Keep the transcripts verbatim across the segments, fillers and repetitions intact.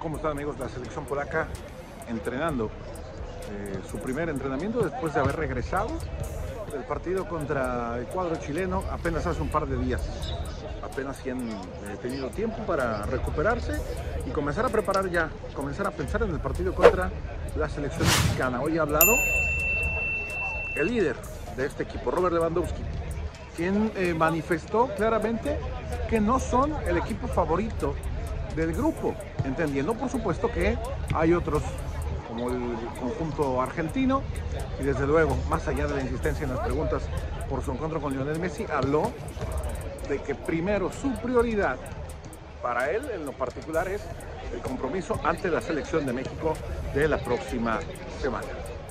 ¿Cómo están, amigos? La selección polaca entrenando eh, su primer entrenamiento después de haber regresado del partido contra el cuadro chileno apenas hace un par de días. Apenas si han eh, tenido tiempo para recuperarse y comenzar a preparar ya, comenzar a pensar en el partido contra la selección mexicana. Hoy ha hablado el líder de este equipo, Robert Lewandowski, quien eh, manifestó claramente que no son el equipo favorito del grupo, entendiendo por supuesto que hay otros como el conjunto argentino y desde luego, más allá de la insistencia en las preguntas por su encuentro con Lionel Messi, habló de que primero su prioridad para él en lo particular es el compromiso ante la selección de México de la próxima semana.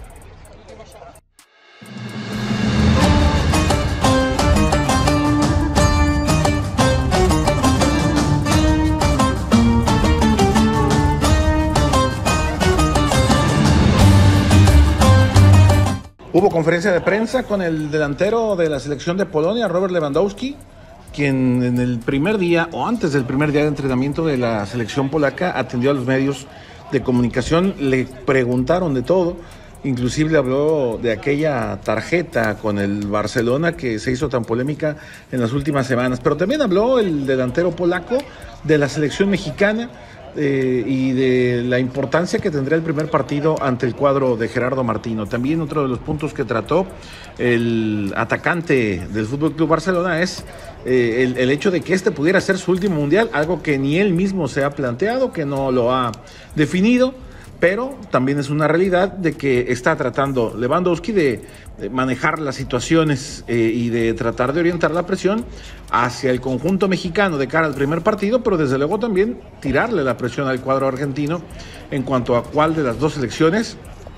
Hubo conferencia de prensa con el delantero de la selección de Polonia, Robert Lewandowski, quien en el primer día o antes del primer día de entrenamiento de la selección polaca atendió a los medios de comunicación, le preguntaron de todo, inclusive le habló de aquella tarjeta con el Barcelona que se hizo tan polémica en las últimas semanas, pero también habló el delantero polaco de la selección mexicana, Eh, y de la importancia que tendrá el primer partido ante el cuadro de Gerardo Martino. También otro de los puntos que trató el atacante del F C Barcelona es eh, el, el hecho de que este pudiera ser su último mundial, algo que ni él mismo se ha planteado, que no lo ha definido, pero también es una realidad de que está tratando Lewandowski de, de manejar las situaciones eh, y de tratar de orientar la presión hacia el conjunto mexicano de cara al primer partido, pero desde luego también tirarle la presión al cuadro argentino en cuanto a cuál de las dos selecciones,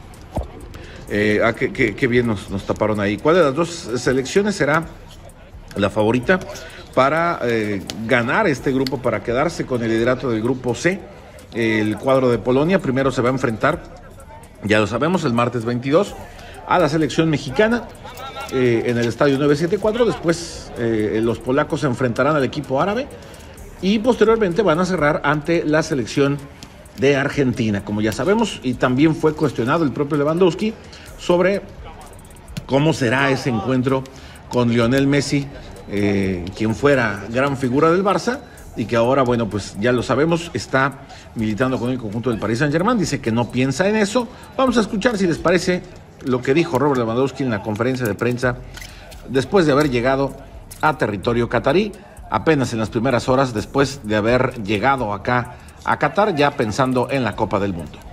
eh, ah, qué, qué, qué bien nos, nos taparon ahí, cuál de las dos selecciones será la favorita para eh, ganar este grupo, para quedarse con el liderato del grupo C. El cuadro de Polonia primero se va a enfrentar, ya lo sabemos, el martes veintidós a la selección mexicana eh, en el estadio nueve setenta y cuatro. Después eh, los polacos se enfrentarán al equipo árabe y posteriormente van a cerrar ante la selección de Argentina, como ya sabemos, y también fue cuestionado el propio Lewandowski sobre cómo será ese encuentro con Lionel Messi, eh, quien fuera gran figura del Barça y que ahora, bueno, pues ya lo sabemos, está militando con el conjunto del Paris Saint-Germain. Dice que no piensa en eso. Vamos a escuchar, si les parece, lo que dijo Robert Lewandowski en la conferencia de prensa después de haber llegado a territorio catarí, apenas en las primeras horas después de haber llegado acá a Qatar, ya pensando en la Copa del Mundo.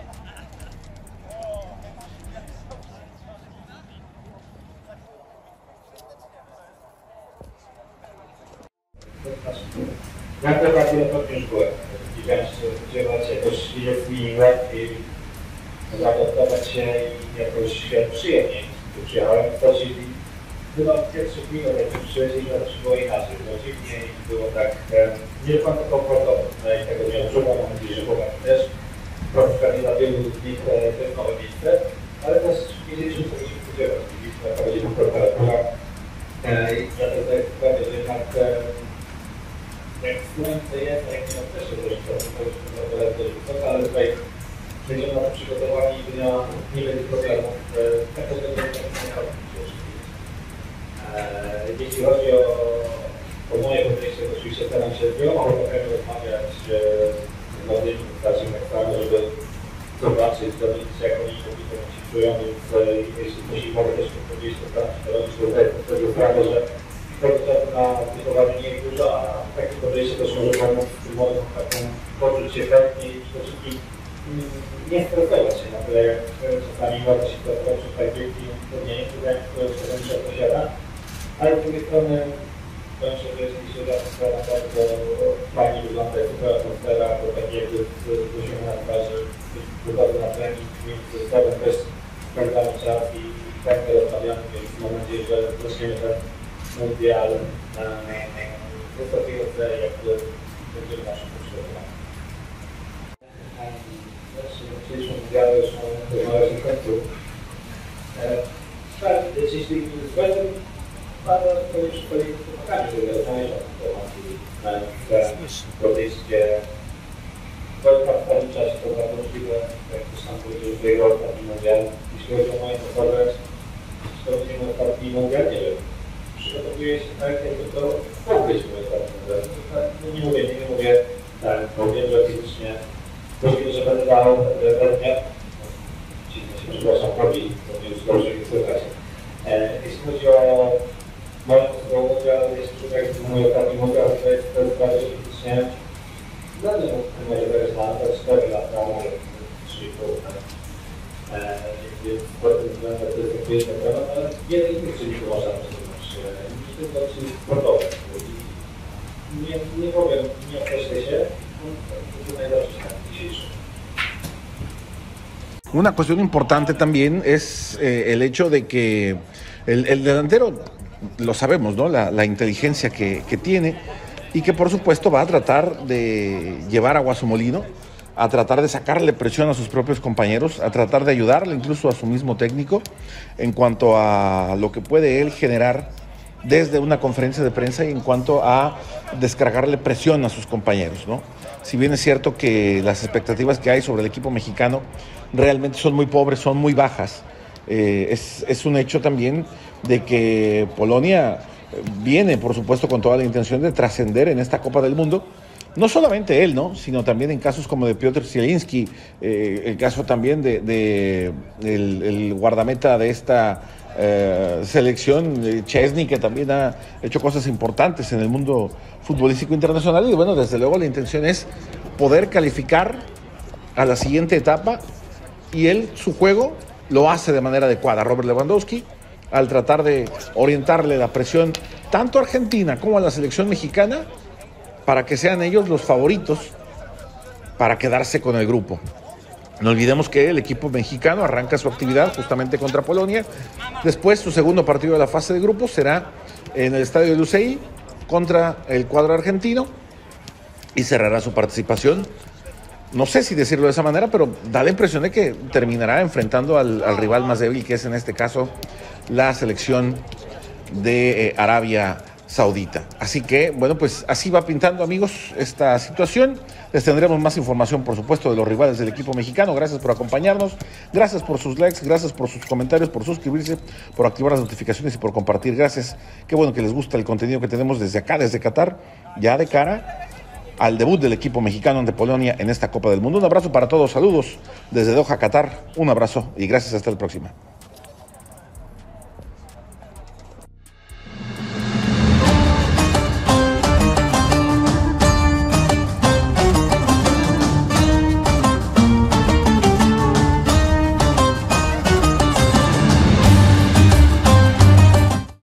Każda partida to pięć byłem. Widziałem, że jakoś chwilę łatwiej zaadaptować się i jakoś przyjemniej tu przyjechałem. Wchodzili, chyba w pierwszych minutach, jak przyjechali, to już było inaczej. Było dziwniej, było tak nie do końca komfortowo. No i tego dnia używam, mam nadzieję, że chłopaki też. Troszkę dla wielu z nich to jest nowe miejsce, ale też wiedzieliśmy, co się spodziewać. Widzieliśmy, jaka będzie temperatura. I dlatego powiem, że jednak jak słońce jest, jak nie ma też zresztą, to już jest wysoka, ale tutaj będziemy na to przygotowani i nie będzie problemów. Tak to będzie nie robić. Jeśli chodzi o, o moje podejście, to oczywiście staram się z wieloma chłopakami rozmawiać z młodymi, starszym tak samo, żeby zobaczyć, zobaczyć jak oni się czują, więc jeśli coś im mogę też powiedzieć, to staram się to robić do tego sprawy, że tego czasu na wychowaniu nie jest dużo, a takie podejście też może pomóc tym młodym taką poczuć się chętnie i przede wszystkim nie stresować się na tyle, jak czasami może się stresować przy tak wielkim trudnieniu, jak to jeszcze większa posiada. Ale z drugiej strony powiem się, że jeśli się atmosfera bardzo fajnie wygląda, jest super atmosfera, to tak jakby z osiągnięcia na twarzy, wychodzę na trening, więc zgadzam też spędzamy czas i tak rozmawiamy, więc mam nadzieję, że zaczniemy ten mundial wysokiego celu, jak będziemy naszym przygotowani. Chcieliśmy mundialu już na razie końcu. Tak, jeśli będę Pan już pokaże, że rozmawiają informacji na podejście w pewnym czasie wygrał taki mundial. Jeśli chodzi o moją progres, przechodzimy na taki mundial, nie wiem. Przygotowuję się tak, jakby to mógł być mój ostatni mundial. No nie mówię, nie, nie mówię tak, bo wiem, że fizycznie możliwe, że będę dał pewnie. Dziwnie się, przepraszam, robi, to nie już dobrze nie słychać. Jeśli chodzi o moją osobową mundial, jeśli chodzi o mój ostatni mundial, to jest to bardziej fizycznie. No nie wiem, może to jest na cztery lata, może trzy i pół. Więc pod tym względem to jest jakieś temat, ale wiele innych czynników można przesunąć. Nie tylko czynnik sportowy. Nie, nie powiem, nie określę się, to najlepszy na dzisiejszy. Una cuestión importante también es eh, el hecho de que el, el delantero, lo sabemos, ¿no? La, la inteligencia que, que tiene y que por supuesto va a tratar de llevar agua a su molino, a tratar de sacarle presión a sus propios compañeros, a tratar de ayudarle incluso a su mismo técnico en cuanto a lo que puede él generar desde una conferencia de prensa y en cuanto a descargarle presión a sus compañeros, ¿no? Si bien es cierto que las expectativas que hay sobre el equipo mexicano realmente son muy pobres, son muy bajas, eh, es, es un hecho también de que Polonia viene, por supuesto, con toda la intención de trascender en esta Copa del Mundo. No solamente él, ¿no? Sino también en casos como de Piotr Zielinski, eh, el caso también de, de el, el guardameta de esta eh, selección, Chesney, que también ha hecho cosas importantes en el mundo futbolístico internacional. Y bueno, desde luego la intención es poder calificar a la siguiente etapa y él, su juego, lo hace de manera adecuada. Robert Lewandowski, al tratar de orientarle la presión tanto a Argentina como a la selección mexicana, para que sean ellos los favoritos para quedarse con el grupo. No olvidemos que el equipo mexicano arranca su actividad justamente contra Polonia. Después, su segundo partido de la fase de grupos será en el estadio de Lusail contra el cuadro argentino y cerrará su participación. No sé si decirlo de esa manera, pero da la impresión de que terminará enfrentando al, al rival más débil, que es en este caso la selección de eh, Arabia Saudita. Así que, bueno, pues así va pintando, amigos, esta situación. Les tendremos más información, por supuesto, de los rivales del equipo mexicano. Gracias por acompañarnos, gracias por sus likes, gracias por sus comentarios, por suscribirse, por activar las notificaciones y por compartir. Gracias. Qué bueno que les gusta el contenido que tenemos desde acá, desde Qatar, ya de cara al debut del equipo mexicano ante Polonia en esta Copa del Mundo. Un abrazo para todos, saludos desde Doha, Qatar. Un abrazo y gracias, hasta la próxima.